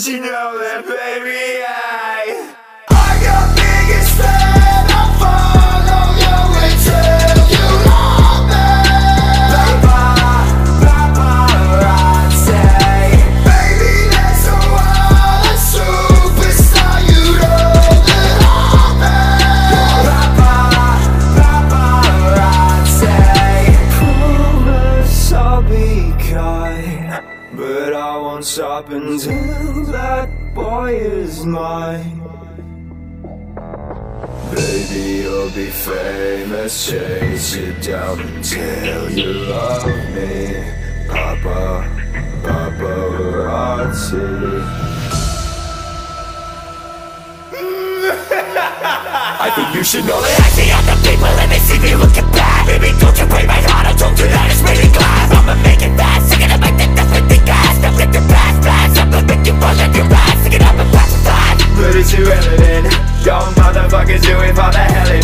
Did you know that, baby? I got biggest fan. I'll follow you until you love me. Paparazzi, baby, that's a wild superstar. You know that I'm paparazzi. Promise I'll be kind, but I won't stop until that boy is mine. Baby, you'll be famous, chase you down until you love me. Paparazzi. I think you should know that I see other people and they see me looking bad. Baby, don't you break my heart, I told you that it's really glass. I'ma make it fast, sing it up like the death with the gas. Don't let your past blast, I'm gonna make you fall on your ass. Sing it up and pass the flash. But it's irrelevant, young motherfuckers doing for the hell